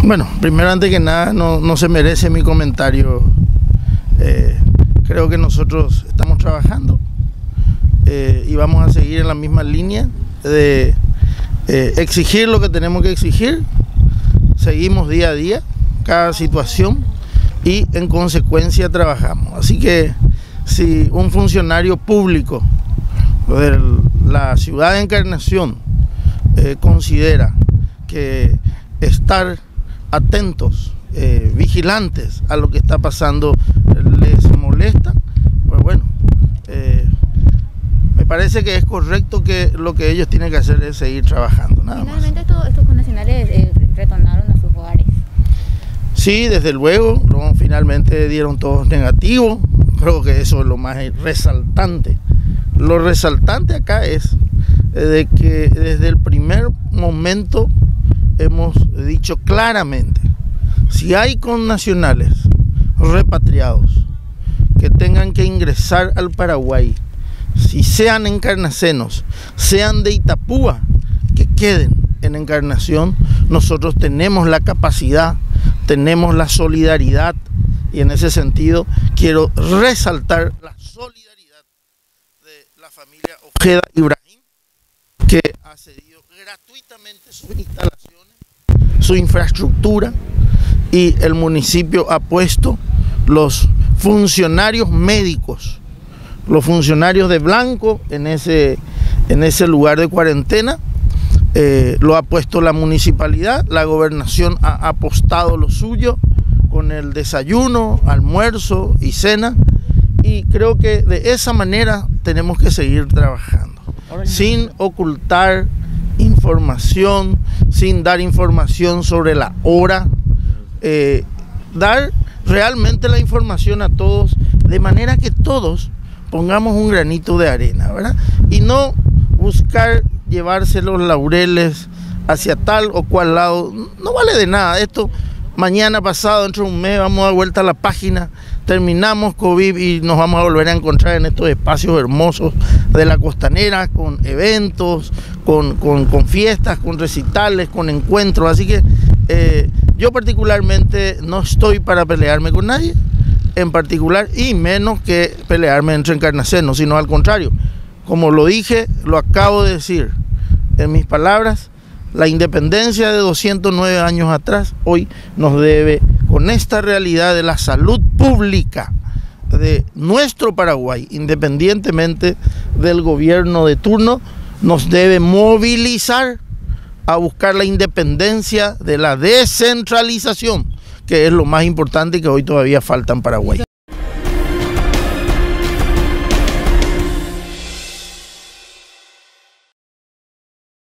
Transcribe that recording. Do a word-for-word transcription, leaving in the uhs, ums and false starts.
Bueno, primero, antes que nada, no, no se merece mi comentario. Eh, creo que nosotros estamos trabajando eh, y vamos a seguir en la misma línea de eh, exigir lo que tenemos que exigir. Seguimos día a día cada situación y en consecuencia trabajamos. Así que si un funcionario público de la ciudad de Encarnación eh, considera que estar atentos, eh, vigilantes a lo que está pasando les molesta, pues bueno, eh, me parece que es correcto que lo que ellos tienen que hacer es seguir trabajando, nada más. Finalmente estos, estos connacionales eh, retornaron a sus hogares. Sí, desde luego, luego finalmente dieron todos negativos. Creo que eso es lo más resaltante. Lo resaltante acá es de que desde el primer momento hemos dicho claramente, si hay connacionales repatriados que tengan que ingresar al Paraguay, si sean encarnacenos, sean de Itapúa, que queden en Encarnación, nosotros tenemos la capacidad, tenemos la solidaridad, y en ese sentido quiero resaltar la solidaridad de la familia Ojeda Ibrahim, que ha cedido gratuitamente sus instalaciones, su infraestructura, y el municipio ha puesto los funcionarios médicos, los funcionarios de blanco en ese, en ese lugar de cuarentena. Eh, lo ha puesto la municipalidad, la gobernación ha apostado lo suyo con el desayuno, almuerzo y cena, y creo que de esa manera tenemos que seguir trabajando, sin ocultar información, sin dar información sobre la hora, eh, dar realmente la información a todos, de manera que todos pongamos un granito de arena, ¿verdad? Y no buscar llevarse los laureles hacia tal o cual lado. No vale de nada esto. Mañana pasado, dentro de un mes, vamos a dar vuelta a la página, terminamos COVID y nos vamos a volver a encontrar en estos espacios hermosos de la costanera, con eventos, con, con, con fiestas, con recitales, con encuentros. Así que eh, yo particularmente no estoy para pelearme con nadie en particular, y menos que pelearme entre encarnacenos, sino al contrario. Como lo dije, lo acabo de decir en mis palabras, la independencia de doscientos nueve años atrás hoy nos debe, con esta realidad de la salud pública de nuestro Paraguay, independientemente del gobierno de turno, nos debe movilizar a buscar la independencia de la descentralización, que es lo más importante que hoy todavía falta en Paraguay.